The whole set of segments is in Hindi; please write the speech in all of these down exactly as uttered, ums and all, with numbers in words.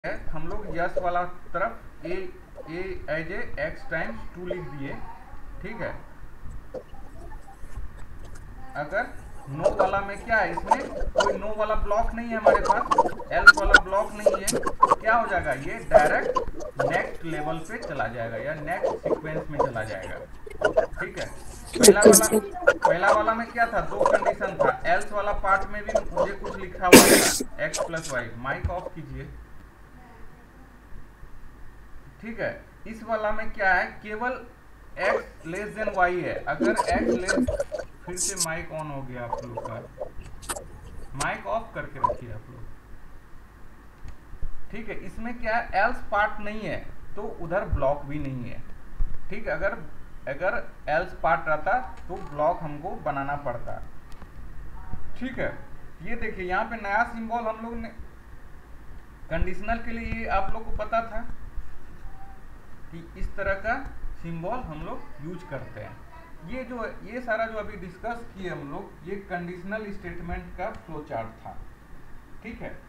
है हम लोग यस वाला तरफ a a as a x times two लिख दिए। ठीक है, अगर नो वाला में क्या है, इसमें कोई नो वाला ब्लॉक नहीं है हमारे पास, एल्स वाला ब्लॉक नहीं है, तो क्या हो जाएगा, ये डायरेक्ट नेक्स्ट लेवल पे चला जाएगा या नेक्स्ट सीक्वेंस में चला जाएगा। ठीक है, पहला ओके वाला सर। पहला वाला में क्या था, दो कंडीशन था, एल्स वाला पार्ट में भी मुझे कुछ लिखा हुआ था, x plus y. Mike off कीजिए। ठीक है, इस वाला में क्या है, केवल x लेस देन y है। अगर x लेस, फिर से माइक ऑन हो गया आप लोग का, माइक ऑफ करके रखिए आप लोग। ठीक है, इसमें क्या है, एल्स पार्ट नहीं है तो उधर ब्लॉक भी नहीं है। ठीक है, अगर अगर एल्स पार्ट रहता तो ब्लॉक हमको बनाना पड़ता। ठीक है, ये देखिए यहाँ पे नया सिंबल हम लोग ने कंडीशनल के लिए, आप लोग को पता था कि इस तरह का सिंबल हम लोग यूज करते हैं। ये जो ये सारा जो अभी डिस्कस किए हम लोग, ये कंडीशनल स्टेटमेंट का फ्लो चार्ट था। ठीक है,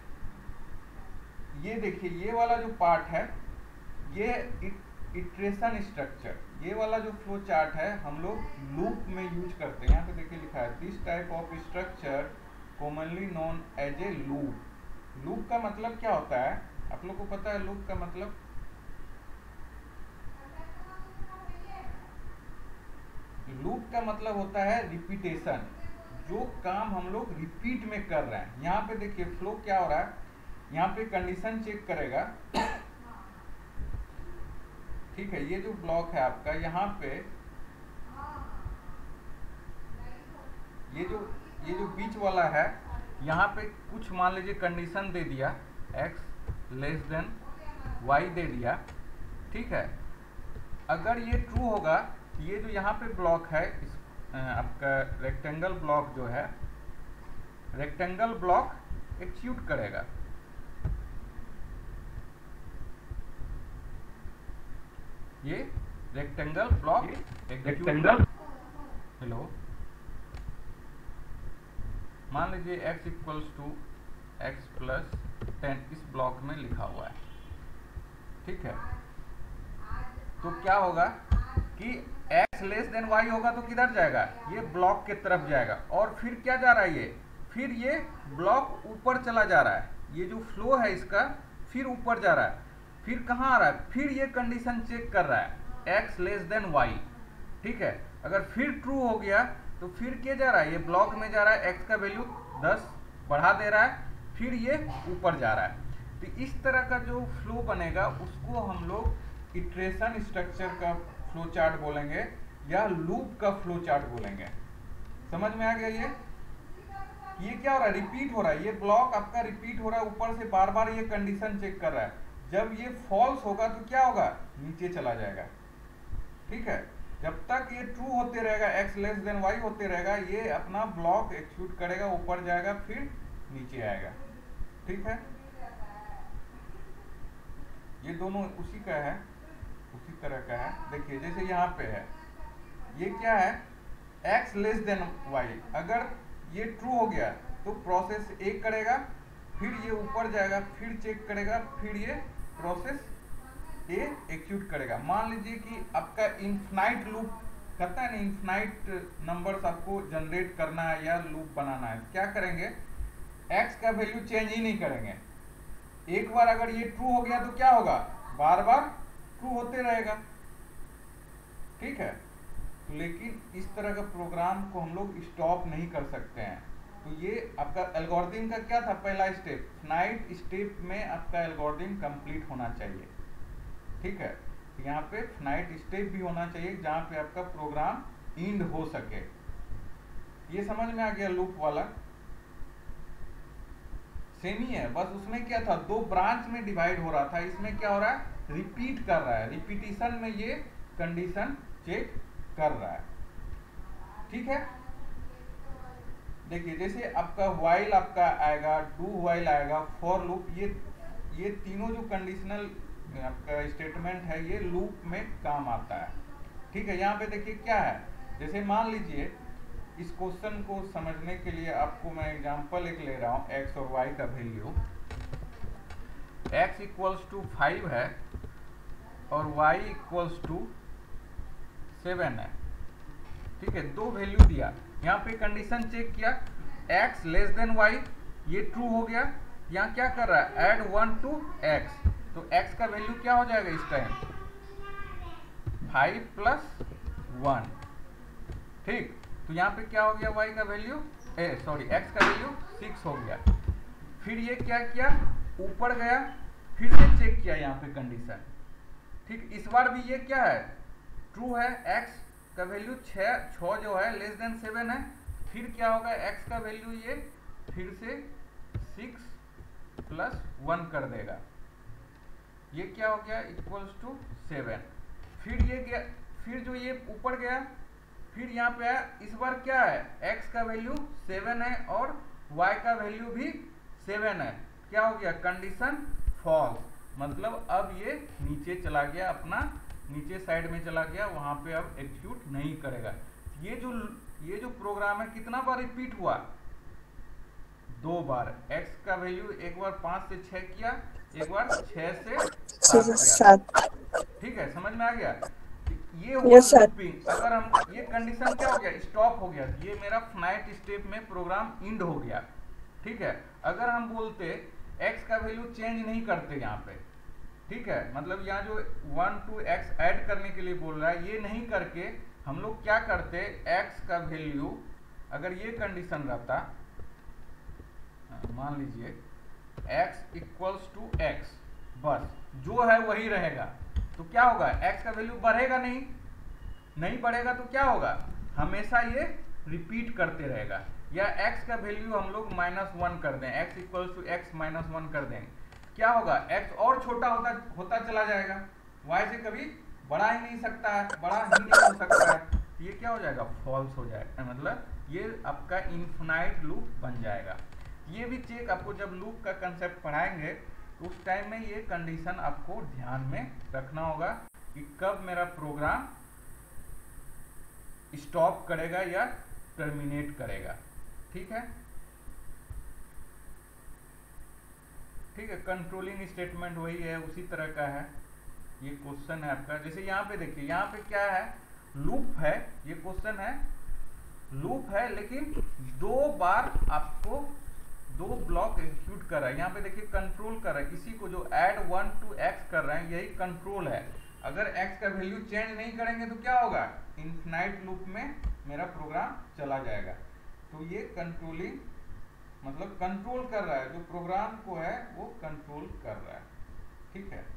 ये देखिए ये वाला जो पार्ट है, ये इटरेशन स्ट्रक्चर, ये वाला जो फ्लो चार्ट है हम लोग लूप में यूज करते हैं। यहाँ पे देखिए लिखा है this type of structure commonly known as a loop. Loop का मतलब क्या होता है, आप लोग को पता है लूप का मतलब? लूप का मतलब होता है रिपीटेशन, जो काम हम लोग रिपीट में कर रहे हैं। यहाँ पे देखिए फ्लो क्या हो रहा है, यहाँ पे कंडीशन चेक करेगा। ठीक है, ये जो ब्लॉक है आपका, यहाँ पे ये जो ये जो बीच वाला है, यहाँ पे कुछ मान लीजिए कंडीशन दे दिया, x लेस देन y दे दिया। ठीक है, अगर ये ट्रू होगा, ये जो यहाँ पे ब्लॉक है, इस आपका रेक्टेंगल ब्लॉक जो है, रेक्टेंगल ब्लॉक एक्सिक्यूट करेगा। ये रेक्टेंगल ब्लॉक रेक्टेंगल हेलो, मान लीजिए x equals to x plus ten इस ब्लॉक में लिखा हुआ है। ठीक है, तो क्या होगा कि x लेस देन y होगा तो किधर जाएगा, ये ब्लॉक के तरफ जाएगा। और फिर क्या जा रहा है, ये फिर ये ब्लॉक ऊपर चला जा रहा है, ये जो फ्लो है इसका फिर ऊपर जा रहा है, फिर कहाँ आ रहा है, फिर ये कंडीशन चेक कर रहा है x लेस देन y। ठीक है, अगर फिर ट्रू हो गया तो फिर क्या जा रहा है, ये ब्लॉक में जा रहा है, x का वैल्यू दस बढ़ा दे रहा है, फिर ये ऊपर जा रहा है। तो इस तरह का जो फ्लो बनेगा उसको हम लोग इटरेशन स्ट्रक्चर का फ्लो चार्ट बोलेंगे या लूप का फ्लो चार्ट बोलेंगे। समझ में आ गया? ये ये क्या हो रहा है, रिपीट हो रहा है, ये ब्लॉक आपका रिपीट हो रहा है, ऊपर से बार बार ये कंडीशन चेक कर रहा है। जब ये फॉल्स होगा तो क्या होगा, नीचे चला जाएगा। ठीक है, जब तक ये ट्रू होते रहेगा, x लेस देन y होते रहेगा, ये अपना ब्लॉक एक्सिक्यूट करेगा, ऊपर जाएगा, फिर नीचे आएगा। ठीक है, ये दोनों उसी का है, उसी तरह का है। देखिए जैसे यहाँ पे है, ये क्या है, x लेस देन y, अगर ये ट्रू हो गया तो प्रोसेस एक करेगा, फिर ये ऊपर जाएगा, फिर चेक करेगा, फिर ये प्रोसेस ए एक्सिक्यूट करेगा। मान लीजिए कि आपका इन्फिनाइट लूप करता है ना, इन्फिनाइट नंबर्स आपको जनरेट करना है या लूप बनाना है, क्या करेंगे, x का वैल्यू चेंज ही नहीं करेंगे। एक बार अगर ये ट्रू हो गया तो क्या होगा, बार बार ट्रू होते रहेगा। ठीक है, लेकिन इस तरह का प्रोग्राम को हम लोग स्टॉप नहीं कर सकते हैं। तो ये आपका एल्गोरिथम का क्या था, पहला स्टेप, फिनाइट स्टेप में आपका एल्गोरिथम कंप्लीट होना चाहिए। ठीक है, तो यहाँ पे फिनाइट स्टेप भी होना चाहिए जहाँ पे आपका प्रोग्राम इंड हो सके। ये समझ में आ गया? लूप वाला सेम ही है, बस उसमें क्या था, दो ब्रांच में डिवाइड हो रहा था, इसमें क्या हो रहा है, रिपीट कर रहा है, रिपीटिशन में ये कंडीशन चेक कर रहा है। ठीक है, देखिए जैसे आपका व्हाइल आपका आएगा, डू व्हाइल आएगा, फॉर लूप, ये ये तीनों जो कंडीशनल आपका स्टेटमेंट है ये लूप में काम आता है। ठीक है, यहाँ पे देखिए क्या है, जैसे मान लीजिए इस क्वेश्चन को समझने के लिए आपको मैं एग्जांपल एक ले रहा हूँ, एक्स और वाई का value. x equals to five है और y इक्वल्स टू सेवन है, ठीक है, दो वैल्यू दिया, यहाँ पे कंडीशन चेक किया x लेस देन y, ये ट्रू हो गया। यहाँ क्या कर रहा है, ऐड वन टू x, तो x का वैल्यू क्या हो जाएगा इस टाइम, फाइव प्लस वन, ठीक। तो यहाँ पे क्या हो गया, y का वैल्यू ए सॉरी x का वैल्यू सिक्स हो गया। फिर ये क्या किया, ऊपर गया, फिर से चेक किया यहाँ पे कंडीशन, ठीक। इस बार भी ये क्या है, ट्रू है, x का वैल्यू छः छः जो है लेस देन सेवन है। फिर क्या होगा, x का वैल्यू ये फिर से सिक्स प्लस वन कर देगा, ये क्या हो गया इक्वल्स टू सेवन। फिर ये गया, फिर जो ये ऊपर गया, फिर यहाँ पे आया, इस बार क्या है, x का वैल्यू सेवन है और y का वैल्यू भी सेवन है, क्या हो गया, कंडीशन फॉल्स, मतलब अब ये नीचे चला गया, अपना नीचे साइड में चला गया, वहां पे अब एग्जीक्यूट नहीं करेगा। ये जो ये जो प्रोग्राम है कितना बार रिपीट हुआ, दो बार। x का वैल्यू एक बार पांच से छह किया, एक बार छह से सात किया, ठीक है, समझ में आ गया। ये हुआ लूपिंग। अगर हम ये कंडीशन क्या हो गया, स्टॉप हो गया, ये मेरा फाइनाइट स्टेप में प्रोग्राम इंड हो गया, ठीक है। अगर हम बोलते x का वैल्यू चेंज नहीं करते यहाँ पे, ठीक है, मतलब यहाँ जो वन टू एक्स ऐड करने के लिए बोल रहा है, ये नहीं करके हम लोग क्या करते, x का वैल्यू अगर ये कंडीशन रहता, मान लीजिए x इक्वल्स टू x, बस जो है वही रहेगा, तो क्या होगा, x का वैल्यू बढ़ेगा नहीं, नहीं बढ़ेगा तो क्या होगा, हमेशा ये रिपीट करते रहेगा। या x का वैल्यू हम लोग माइनस वन कर दें, x equals to x minus one कर देंगे, क्या होगा, x और छोटा होता होता चला जाएगा, y से कभी बढ़ा ही नहीं सकता है, बड़ा ही नहीं हो सकता है, ये क्या हो जाएगा, फॉल्स हो जाएगा, मतलब ये आपका इनफिनाइट लूप बन जाएगा। ये भी चेक आपको जब लूप का कंसेप्ट पढ़ाएंगे तो उस टाइम में ये कंडीशन आपको ध्यान में रखना होगा कि कब मेरा प्रोग्राम स्टॉप करेगा या टर्मिनेट करेगा, ठीक है, ठीक है। कंट्रोलिंग स्टेटमेंट वही है, उसी तरह का है। ये क्वेश्चन है आपका, जैसे यहाँ पे देखिए, यहाँ पे क्या है, लूप है, ये क्वेश्चन है, लूप है लेकिन दो बार आपको दो ब्लॉक एग्जीक्यूट कर रहा है। यहाँ पे देखिए कंट्रोल कर रहा है, इसी को जो ऐड वन टू एक्स कर रहे हैं यही कंट्रोल है। अगर एक्स का वैल्यू चेंज नहीं करेंगे तो क्या होगा, इनफिनाइट लूप में मेरा प्रोग्राम चला जाएगा। तो ये कंट्रोलिंग मतलब कंट्रोल कर रहा है, जो प्रोग्राम को है वो कंट्रोल कर रहा है, ठीक है।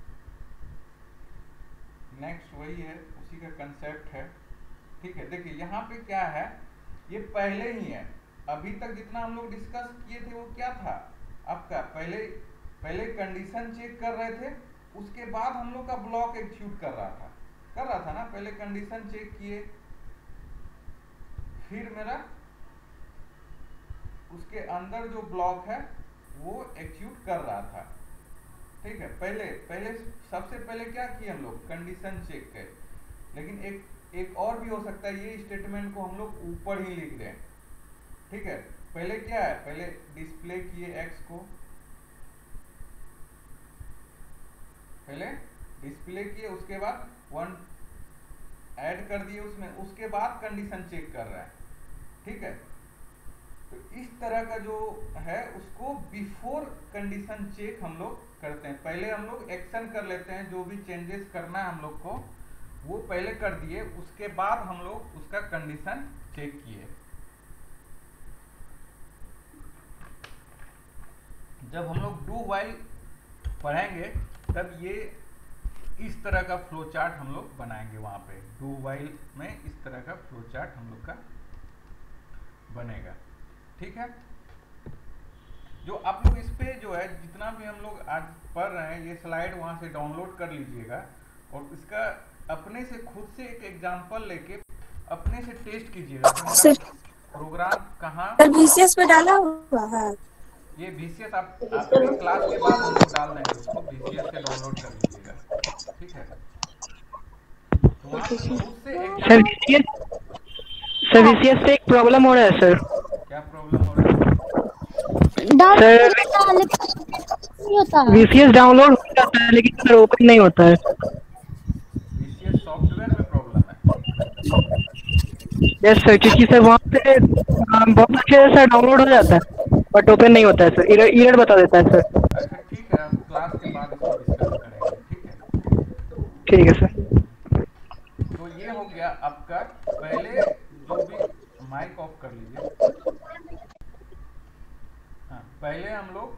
नेक्स्ट वही है, उसी का कंसेप्ट है, ठीक है। देखिए यहाँ पे क्या है, ये पहले ही है, अभी तक जितना हम लोग डिस्कस किए थे वो क्या था आपका, पहले पहले कंडीशन चेक कर रहे थे, उसके बाद हम लोग का ब्लॉक एग्जीक्यूट कर रहा था कर रहा था ना, पहले कंडीशन चेक किए, फिर मेरा उसके अंदर जो ब्लॉक है वो एग्जीक्यूट कर रहा था, ठीक है। पहले पहले सबसे पहले क्या किए हम लोग, कंडीशन चेक किए, लेकिन एक एक और भी हो सकता है, ये स्टेटमेंट को हम लोग ऊपर ही लिख दें, ठीक है। पहले क्या है, पहले डिस्प्ले किए एक्स को, पहले डिस्प्ले किए, उसके बाद वन ऐड कर दिए उसमें, उसके बाद कंडीशन चेक कर रहा है, ठीक है। तो इस तरह का जो है उसको बिफोर कंडीशन चेक हम लोग करते हैं। पहले हम लोग एक्शन कर लेते हैं, जो भी चेंजेस करना है हम लोग को वो पहले कर दिए, उसके बाद हम लोग उसका कंडीशन चेक किए। जब हम लोग डू व्हाइल पढ़ेंगे तब ये इस तरह का फ्लो चार्ट हम लोग बनाएंगे, वहां पे डू व्हाइल में इस तरह का फ्लो चार्ट हम लोग का बनेगा, ठीक है। जो आप लोग इस पे जो है जितना भी हम लोग आज पढ़ रहे हैं, ये स्लाइड वहां से डाउनलोड कर लीजिएगा और इसका अपने से खुद से एक एग्जांपल लेके अपने से टेस्ट कीजिएगा तो प्रोग्राम कहाँ वीसीएस पे डाला हुआ है। ये वीसीएस आप आपके क्लास के बाद हम लोग डाल देंगे, उसको वीसीएस से डाउनलोड कर लीजिएगा, ठीक है। तो आप खुद से एक सर वीसीएस से एक प्रॉब्लम हो रहा है सर। क्या प्रॉब्लम हो रहा है सर? नहीं होता है। वीसीएस डाउनलोड हो जाता है लेकिन सर ओपन नहीं होता है। वीसीएस सॉफ्टवेयर में प्रॉब्लम है। यस सर, क्योंकि सर वहाँ पे अम, बहुत अच्छे से सर डाउनलोड हो जाता है बट ओपन नहीं होता है सर, एरर एरर बता देता है सर। अच्छा ठीक है, अब क्लास के बाद इसको डिस्कस करेंगे, ठीक है। ठीक है सर। तो ये हो गया आपका, पहले जो भी, माइक ऑफ कर लीजिए। हाँ, पहले हम लोग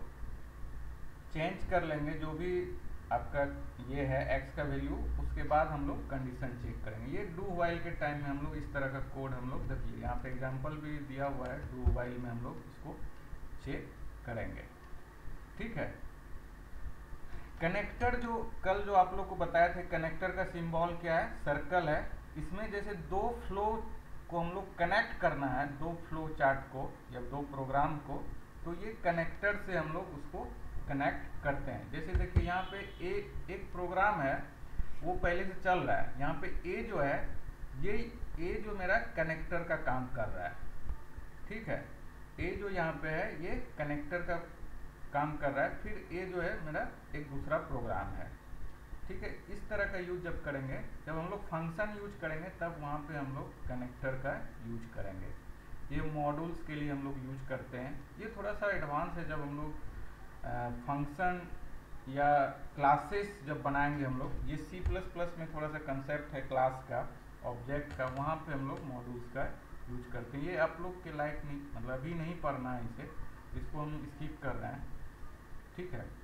चेंज कर लेंगे जो भी आपका ये है एक्स का वैल्यू, उसके बाद हम लोग कंडीशन चेक करेंगे। ये डू वाइल के टाइम में हम लोग इस तरह का कोड हम लोग देखिए, यहाँ पे एग्जांपल भी दिया हुआ है, डू वाइल में हम लोग इसको चेक करेंगे, ठीक है। कनेक्टर जो कल जो आप लोग को बताया थे, कनेक्टर का सिंबल क्या है, सर्कल है। इसमें जैसे दो फ्लो को हम लोग कनेक्ट करना है, दो फ्लो चार्ट को या दो प्रोग्राम को, तो ये कनेक्टर से हम लोग उसको कनेक्ट करते हैं। जैसे देखिए यहाँ पे ए एक प्रोग्राम है, वो पहले से चल रहा है। यहाँ पे ए जो है, ये ए जो मेरा कनेक्टर का काम कर रहा है, ठीक है। ए जो यहाँ पे है ये कनेक्टर का काम कर रहा है, फिर ए जो है मेरा एक दूसरा प्रोग्राम है, ठीक है। इस तरह का यूज जब करेंगे, जब हम लोग फंक्शन यूज करेंगे तब वहाँ पे हम लोग कनेक्टर का यूज करेंगे। ये मॉड्यूल्स के लिए हम लोग यूज करते हैं। ये थोड़ा सा एडवांस है, जब हम लोग फंक्शन या क्लासेस जब बनाएंगे हम लोग, ये सी प्लस प्लस में थोड़ा सा कंसेप्ट है क्लास का, ऑब्जेक्ट का, वहाँ पे हम लोग मॉड्यूल्स का यूज करते हैं। ये आप लोग के लायक नहीं, मतलब अभी नहीं पढ़ना है इसे, इसको हम स्किप कर रहे हैं, ठीक है।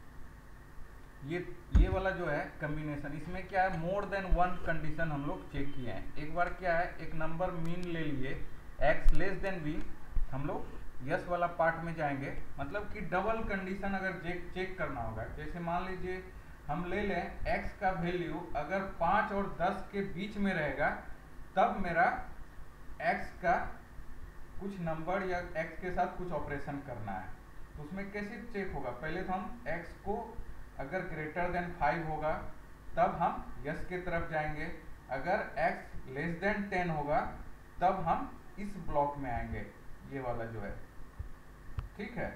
ये ये वाला जो है कम्बिनेशन, इसमें क्या है, मोर देन वन कंडीशन हम लोग चेक किए हैं। एक बार क्या है, एक नंबर मीन ले लिए, एक्स लेस देन बी, हम लोग यस वाला पार्ट में जाएंगे, मतलब कि डबल कंडीशन अगर चेक चेक करना होगा। जैसे मान लीजिए हम ले लें एक्स का वैल्यू अगर पाँच और दस के बीच में रहेगा, तब मेरा एक्स का कुछ नंबर या एक्स के साथ कुछ ऑपरेशन करना है। तो उसमें कैसे चेक होगा, पहले तो हम एक्स को अगर ग्रेटर देन फाइव होगा तब हम यस के तरफ जाएंगे, अगर एक्स लेस देन टेन होगा तब हम इस ब्लॉक में आएंगे, ये वाला जो है, ठीक है।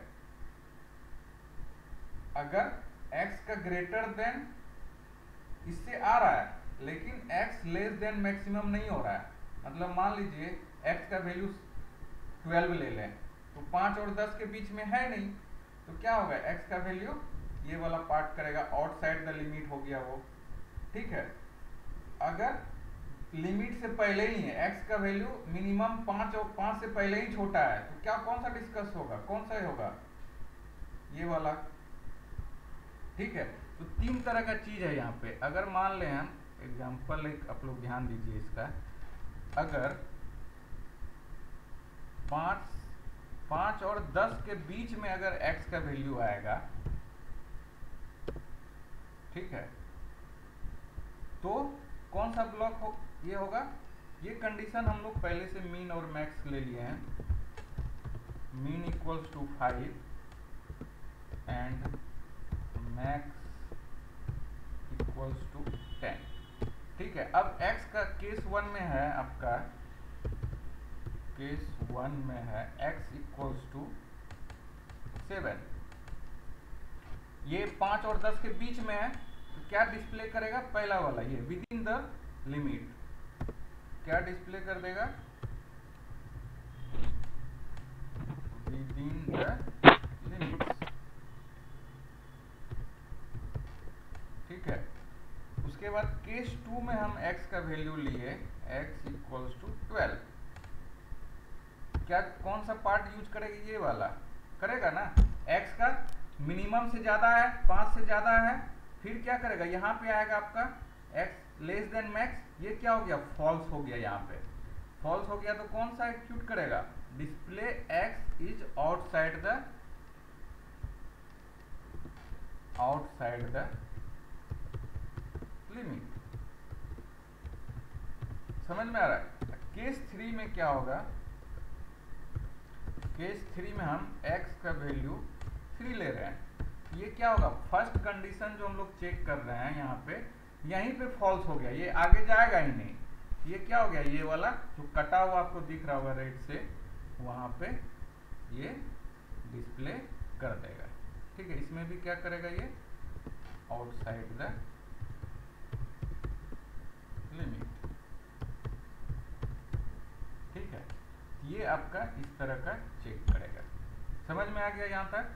अगर x का ग्रेटर देन इससे आ रहा है लेकिन x लेस देन मैक्सिमम नहीं हो रहा है, मतलब मान लीजिए x का वैल्यू ट्वेल्व ले लें, तो पाँच और दस के बीच में है नहीं, तो क्या होगा, x का वैल्यू ये वाला पार्ट करेगा, आउटसाइड द लिमिट हो गया वो, ठीक है। अगर लिमिट से पहले ही है, x का वैल्यू मिनिमम पाँच और पाँच से पहले ही छोटा है, तो क्या कौन सा डिस्कस होगा, कौन सा होगा, ये वाला, ठीक है। तो तीन तरह का चीज है यहाँ पे। अगर मान लें हम एग्जांपल, एक आप लोग ध्यान दीजिए इसका, अगर पाँच पाँच और दस के बीच में अगर x का वैल्यू आएगा, ठीक है, तो कौन सा ब्लॉक हो, ये होगा। ये कंडीशन हम लोग पहले से मीन और मैक्स ले लिए हैं, min equals to five and max equals to ten, ठीक है। अब x का केस वन में है, आपका केस वन में है x इक्वल्स टू सेवन, ये पाँच और दस के बीच में है, तो क्या डिस्प्ले करेगा, पहला वाला ये विद इन द लिमिट, क्या डिस्प्ले कर देगा, विद इन द लिमिट, ठीक है। उसके बाद केस टू में हम x का वैल्यू लिए, x इक्वल्स टू ट्वेल्व, क्या कौन सा पार्ट यूज करेगा, ये वाला करेगा ना, x का मिनिमम से ज्यादा है, पाँच से ज्यादा है, फिर क्या करेगा, यहाँ पे आएगा आपका x लेस देन मैक्स, ये क्या हो गया, फॉल्स हो गया, यहाँ पे फॉल्स हो गया, तो कौन सा एक्यूट करेगा, display x is outside the outside the limit. समझ में आ रहा है। केस थ्री में क्या होगा, केस थ्री में हम x का वैल्यू थ्री ले रहे हैं, ये क्या होगा, फर्स्ट कंडीशन जो हम लोग चेक कर रहे हैं यहाँ पे, यहीं पे फॉल्स हो गया, ये आगे जाएगा ही नहीं, ये क्या हो गया, ये वाला जो कटा हुआ आपको दिख रहा होगा रेड से, वहां पे ये डिस्प्ले कर देगा, ठीक है, इसमें भी क्या करेगा ये, आउटसाइड द लिमिट। ठीक है, ये आपका इस तरह का चेक करेगा। समझ में आ गया यहाँ तक?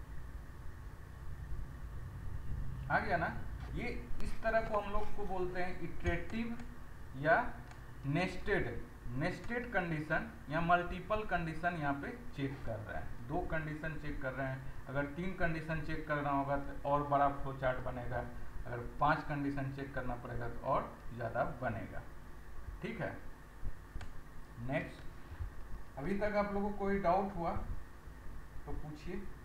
आ गया ना? ये इस तरह को हम लोग को बोलते हैं इटरेटिव या नेस्टेड नेस्टेड कंडीशन या मल्टीपल कंडीशन यहाँ पे चेक कर रहे हैं। दो कंडीशन चेक कर रहे हैं, अगर तीन कंडीशन चेक करना होगा तो और बड़ा फ्लो चार्ट बनेगा, अगर पांच कंडीशन चेक करना पड़ेगा तो और ज़्यादा बनेगा। ठीक है, नेक्स्ट। अभी तक आप लोगों को कोई डाउट हुआ तो पूछिए।